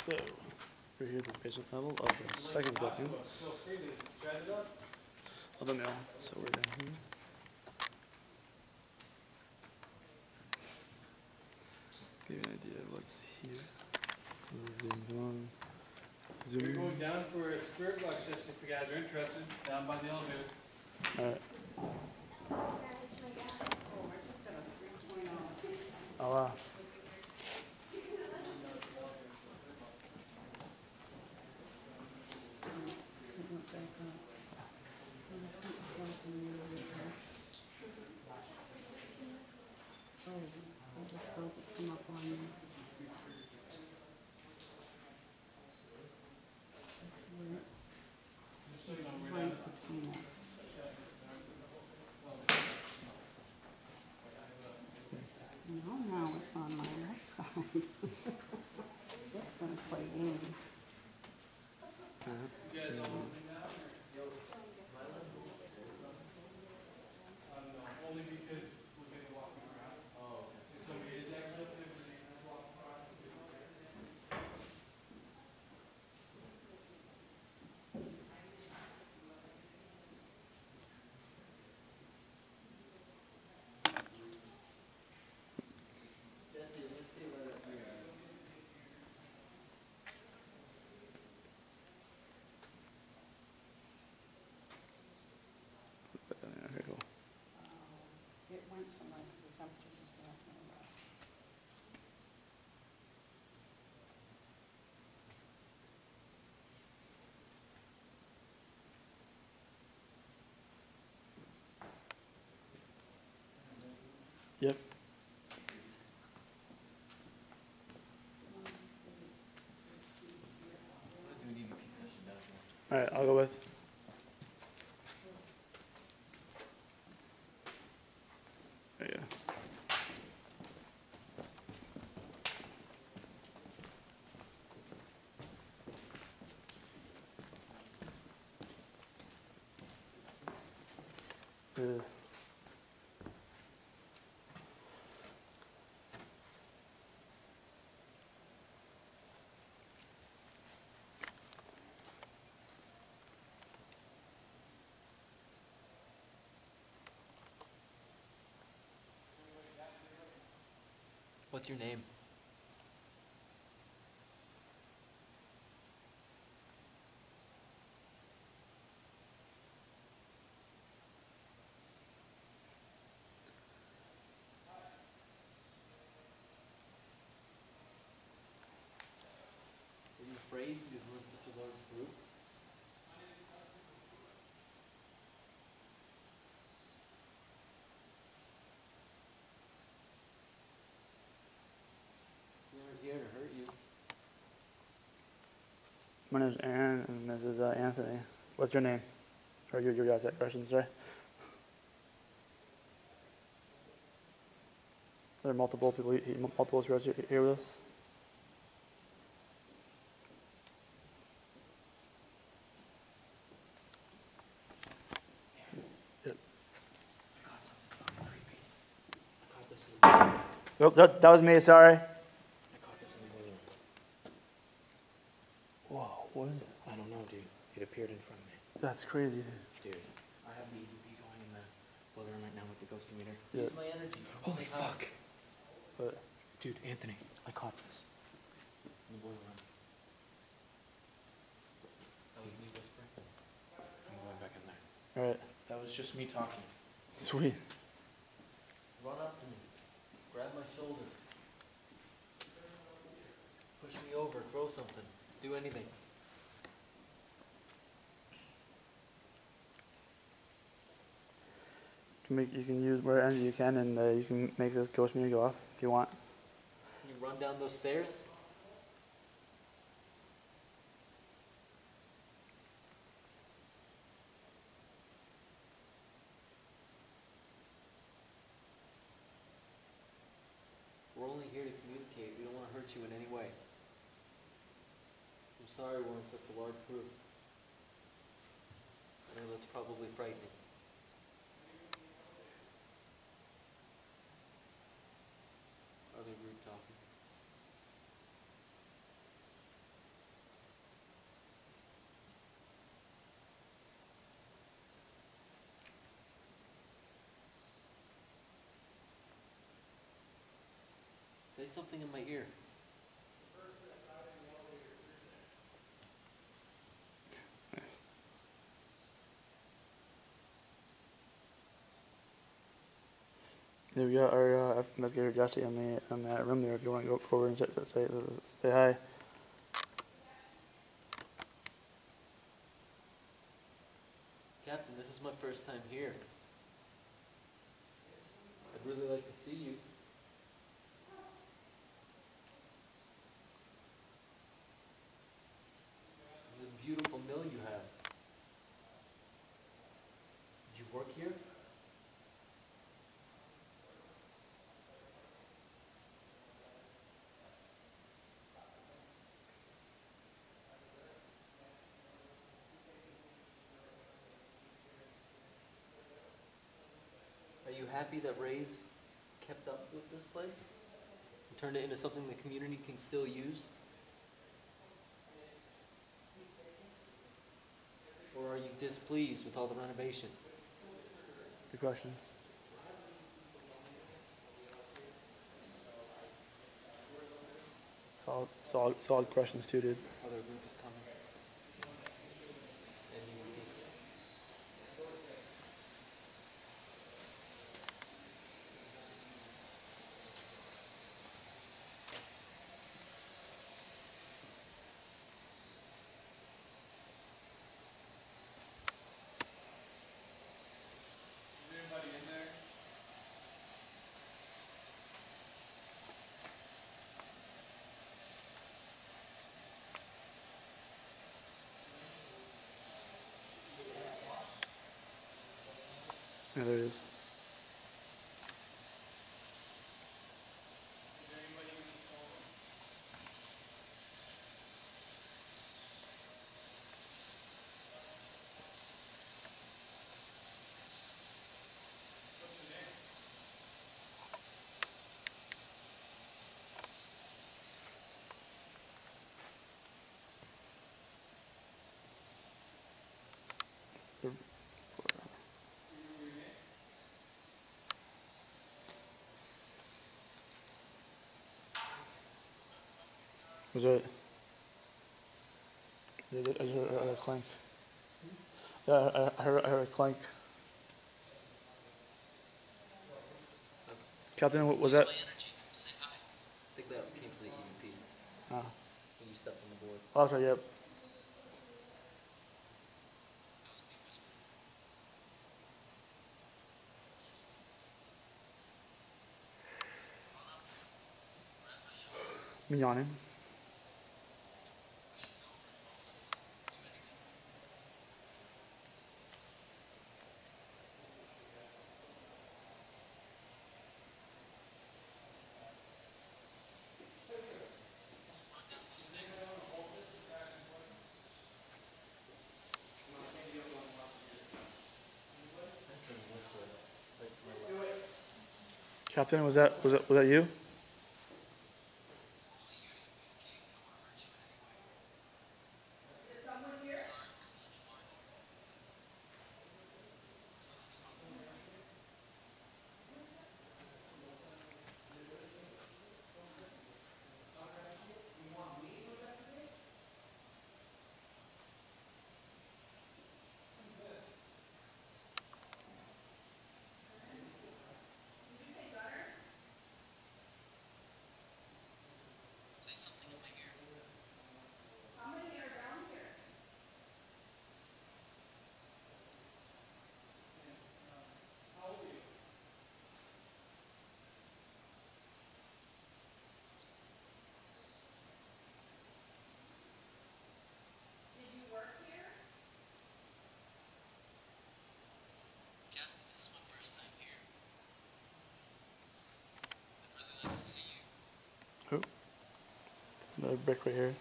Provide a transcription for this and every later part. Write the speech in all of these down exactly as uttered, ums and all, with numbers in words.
So, we're here at the basement level of the second building of the mill. So we're down here. Give you an idea of what's here. Zoom on. Zoom. We're going down for a spirit box session if you guys are interested, down by the elevator. Alright. Oh wow. No, now it's on my right side. It's gonna play games. You guys all want me now? Um, only because we're gonna be walking around. Oh, okay. If somebody is actually up there, we're gonna walk around. Okay, cool. It went somewhere because the temperature just went up. Yep. Alright, I'll go with. There you go. Ugh. What's your name? Are you afraid because we're in such a large group? We aren't here to hurt you. My name's Aaron, and this is uh, Anthony. What's your name? Or your, your guys' questions, right? There are multiple people, multiple spirits here, here with us. Yep. I caught something fucking creepy. I caught this in the boiler room. Nope, that, that was me, sorry. I caught this in the boiler room. Whoa, what is it? I don't know, dude. It appeared in front of me. That's crazy, Dude, I have the E V P going in the boiler room right now with the ghosty meter. dude. Use my energy. Holy Say hi. fuck. But, Dude, Anthony, I caught this in the boiler room. That was me whispering. I'm going back in there. alright, That was just me talking. sweet. Run up to me. Grab my shoulder. Push me over. Throw something. Do anything. You can, make, you can use where energy you can, and uh, you can make this ghost meter go off if you want. Can you run down those stairs? We're only here to communicate. We don't want to hurt you in any way. I'm sorry we're in such a large group. I know that's probably frightening. Other group talking. Say something in my ear. Yeah, we got our uh, investigator Jesse in the in that room there. If you want to go over and say say, say hi. Captain, this is my first time here. I'd really like to see you. This is a beautiful mill you have. Did you work here? Are you happy that Ray's kept up with this place? And turned it into something the community can still use? Or are you displeased with all the renovation? Good question. Solid, solid, solid questions too, dude. Other group is coming. And you will be. Is anybody in there? Yeah, there it is. Is there anybody in this phone? What's your name? The- You remember your name? Was it? I just heard a clank. Yeah, I, I heard I heard a clank. Captain, what was that? I think that came from the E V P Oh, when you stepped on the board. oh that's right. Yep. Me yawning. That's in Westwood. Right to my left. Captain, was that was that was that you? Oh, another brick right here.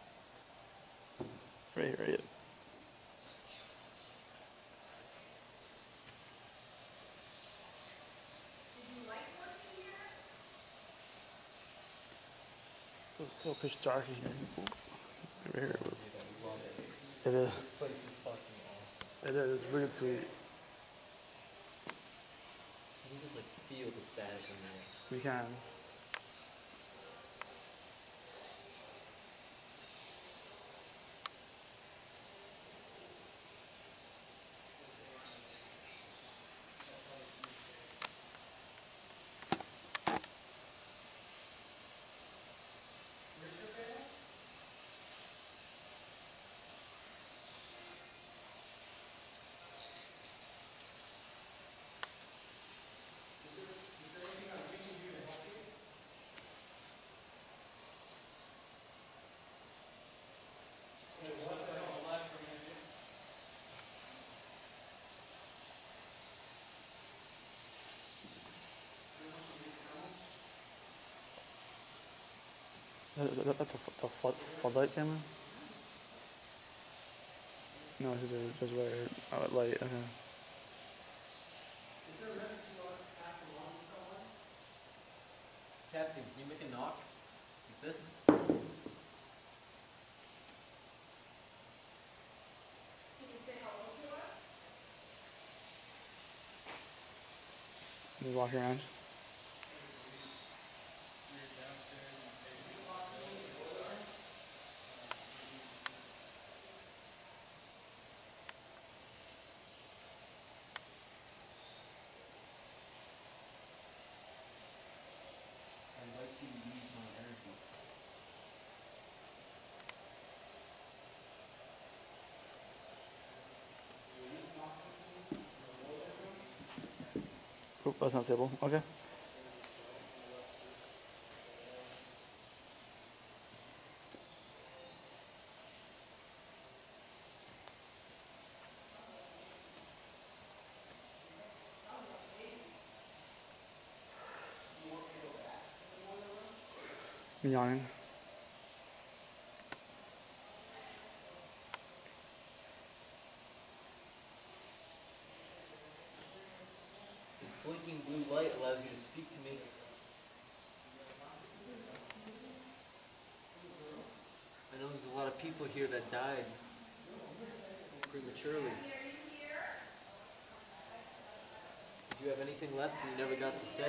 Right here, right here. It's so pitch dark in here. Right here. It is. This place is fucking awesome. It is. It's really sweet. You can just like feel the static in there. We can. Is that, that's the, the flood, floodlight camera? No, this is a just a regular uh, light. Okay. Captain, can you make a knock? Like this? Just walk around. I'd like you to use my energy. Oop, that's not stable. Okay. I'm yawning. This blinking blue light allows you to speak to me. I know there's a lot of people here that died prematurely. Did you have anything left that you never got to say?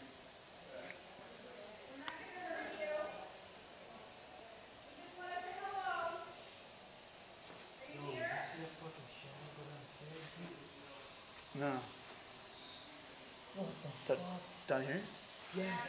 Yo, did you see that fucking shadow go downstairs? No. What the Da- fuck? down here? Yes.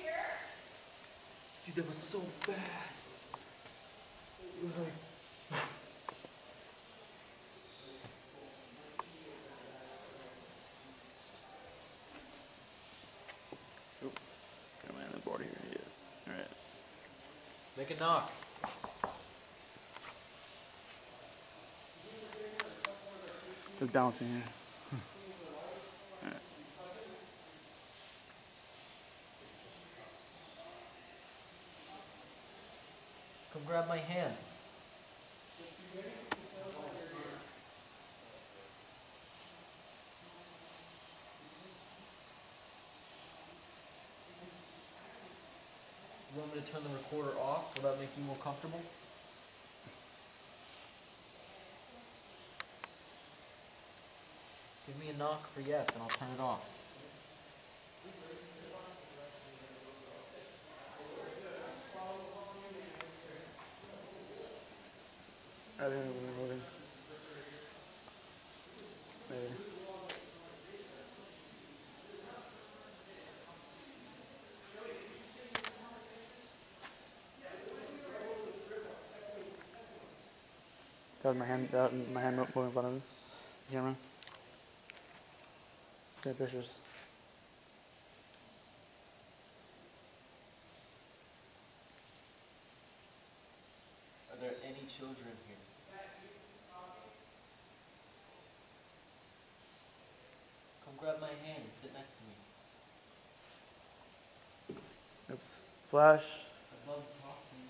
Dude, that was so fast. It was like. Oop. Got my on the board here. Yeah. All right. Make a knock. Just balancing here. All right. Come grab my hand. You want me to turn the recorder off? Will that make you more comfortable? Give me a knock for yes, and I'll turn it off. I didn't know we were moving. Maybe. That was my hand. That was my hand mo- moving in front of the camera. Take pictures. Are there any children here? Come grab my hand and sit next to me. Oops. Flash. I'd love to talk to you.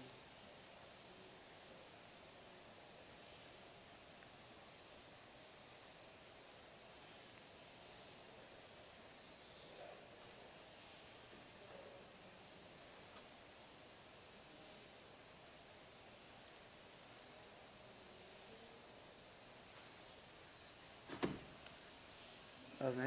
That was me.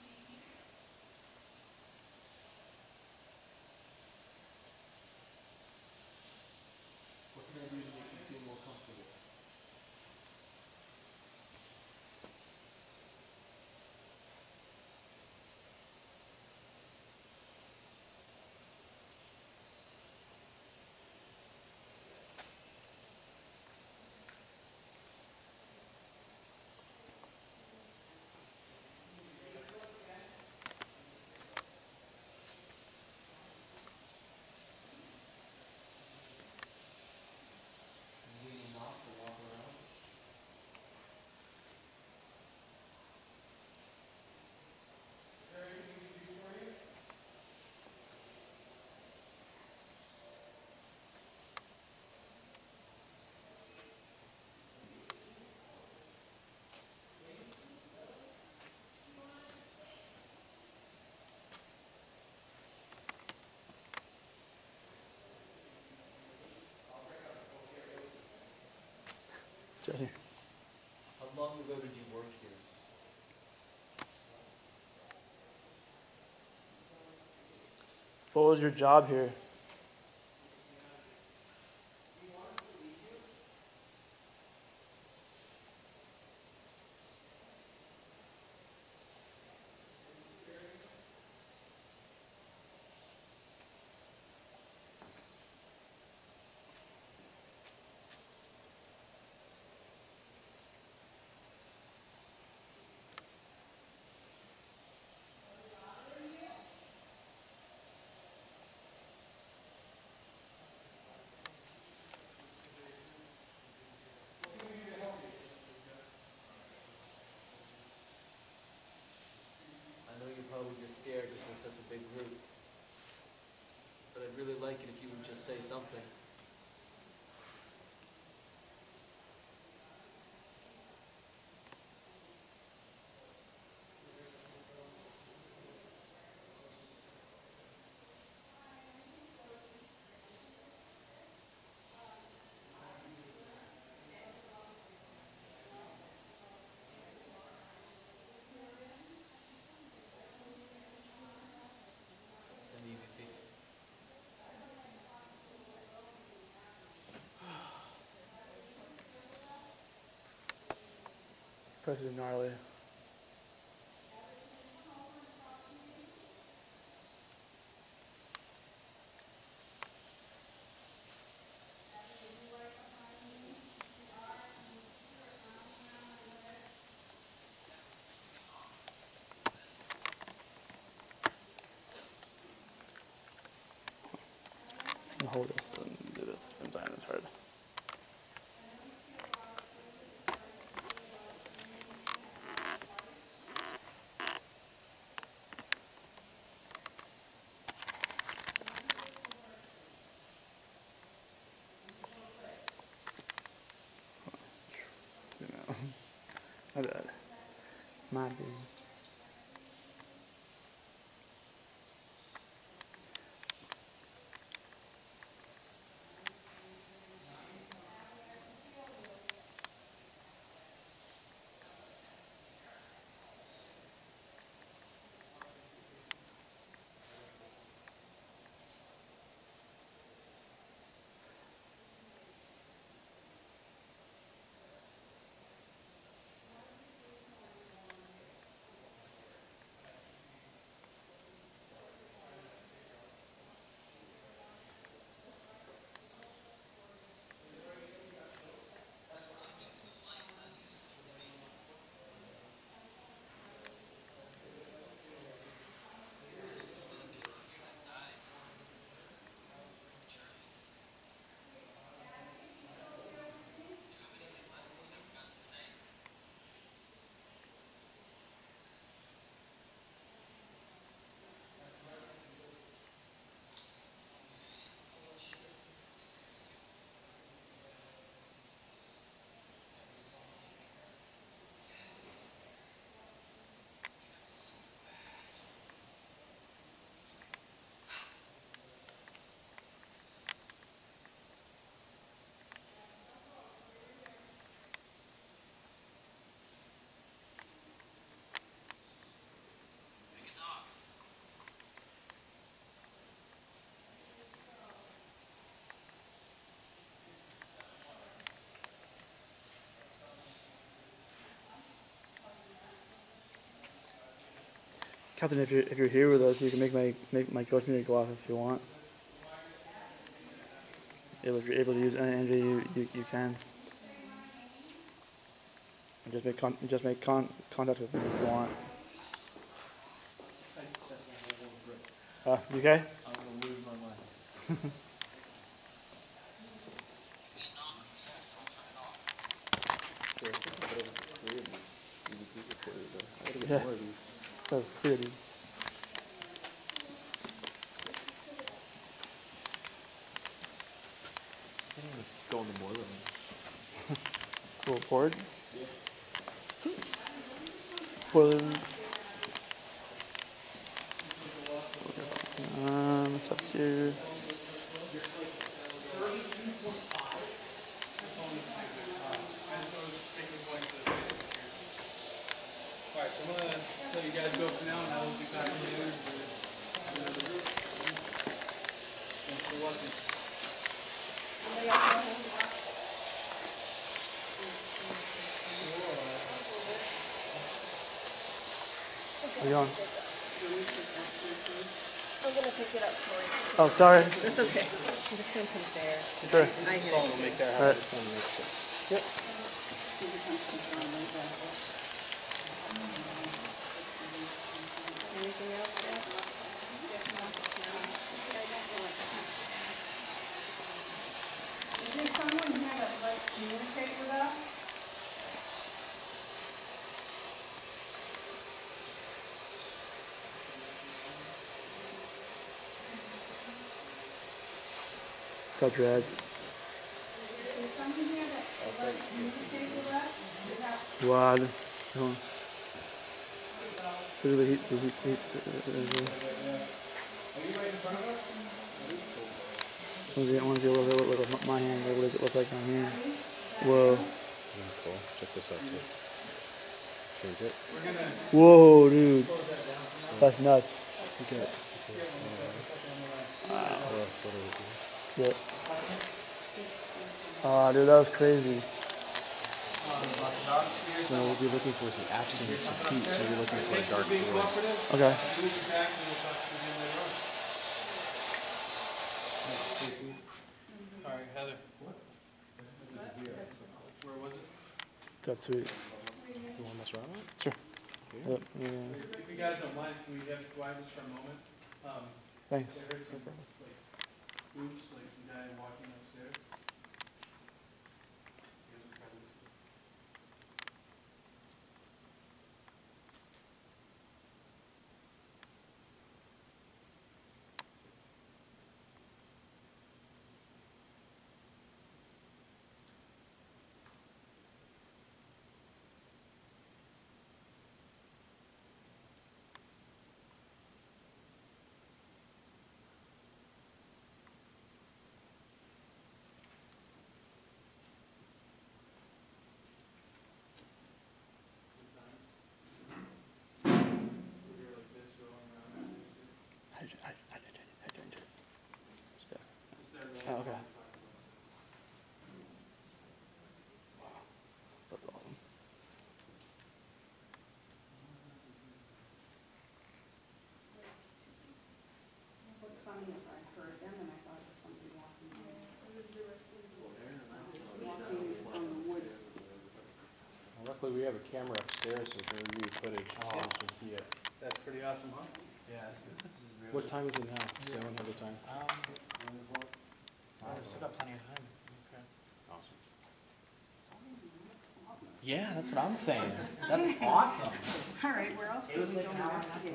What can I do to make you feel more comfortable? Jesse. How long ago did you work here? What was your job here? I know you're probably just scared because we're such a big group. But I'd really like it if you would just say something. And the E V P. This is gnarly. I'll hold this and do this. I'm dying this hard. You know. My bad. My bad. Captain, if you're if you're here with us, you can make my make my ghost meter go off if you want. If you're able to use any energy, you, you, you can. And just make con just make con contact with me if you want. Uh, you okay? I'm gonna lose my mind. Yeah. That was clear, dude. Let's go in the boiler room. Cool port. Boiler. Um, what's up here? thirty-two point five. How you going? I'm gonna pick it up for you. Oh, sorry. That's okay. I'm just gonna put it there. Sure. I hear Phone you. will make that All happen. I right. just want to make sure. Yep. Anything else, Jeff? Is there someone here that would like to communicate with us? Touch your head. Is someone here that would like to communicate with us? We have Wad. Come on. Look at the heat. The heat. The heat. uh, uh, uh, I want to see, I want to see what, what, what, what my hand, what does it look like on here? Whoa. Yeah, cool. Check this out too. Change it. Whoa, dude. That's nuts. You get. Wow. What, what are we doing? Yep. Oh, dude, that was crazy. No, what we're looking for is the absence of heat, so we're looking for a dark void. Okay. Alright, Heather. Where was it? That's sweet. You want to mess around with it? Sure. Yep. Yeah. If you guys don't mind, can we have quiet just for a moment? Um, Thanks. I heard some, like, oops, like some guy walking upstairs. You guys are probably listening. I, I, I, I, I joined it. It's there, Oh, okay. That's awesome. What's funny is I heard them and I thought it was somebody walking in. Walking from the wood. Luckily, we have a camera upstairs, so we can review footage. Oh. So we can see it. That's pretty awesome, huh? Yeah, this is really. What time is it now? Seven hundred time. Um, oh, we still got plenty of time. Okay. Awesome. Yeah, that's what I'm saying. That's awesome. All right, where else could we go investigate?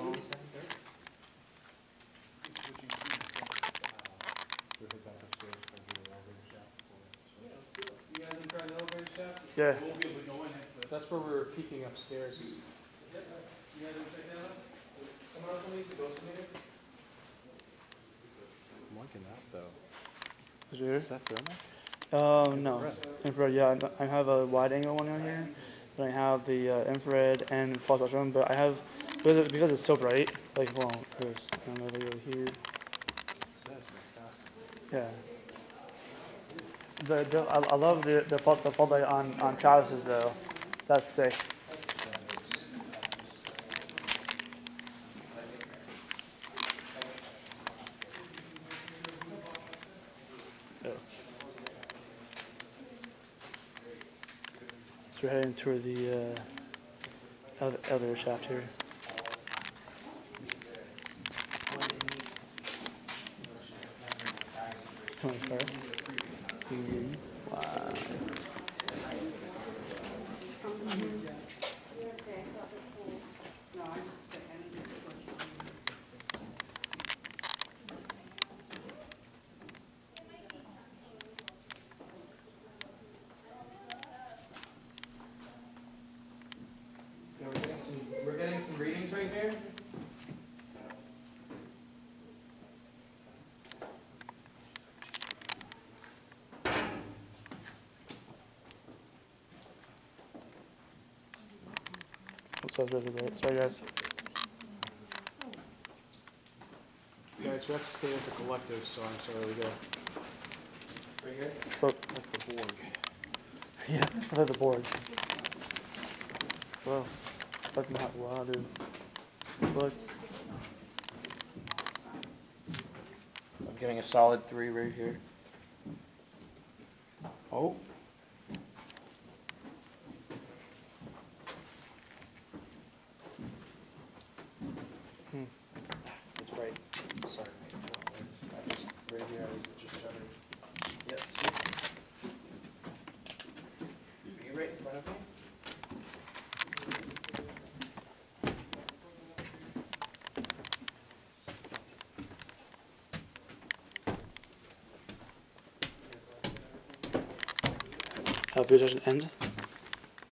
We'll head back upstairs and do the elevator shaft. Yeah, let's do it. You guys in try the elevator shaft? Yeah. We'll be able to go in it, but. That's where we were peeking upstairs. You guys want to check that out? Someone else needs to go somewhere? I'm liking that though. Is it here? Is that thermal? Um, no. Infrared, yeah. I have a wide angle one on here. Then I have the uh, infrared and flash spectrum, but I have, because, it, because it's so bright, like, well, there's, I don't know, like over here. That's fantastic. Yeah. The, the, I, I love the, the, fault, the fault light on, on Travis's, though. That's sick. Oh. So we're heading toward the uh, ele- elevator shaft here. Someone's car. Mhm. Wow. No, I just, I need to push on. Yeah, we're getting some, we're getting some readings right here. What's up, everybody? Sorry, guys. Guys, we have to stay as a collective, so I'm sorry we go. Right here? But, Like the board. yeah, I like the board. Whoa, that's not wow, dude. What? I'm getting a solid three right here. Oh. Hmm. That's right. Sorry. I just, right here, I was just shuttering. Yep, see? Are you right in front of me? Have video session end?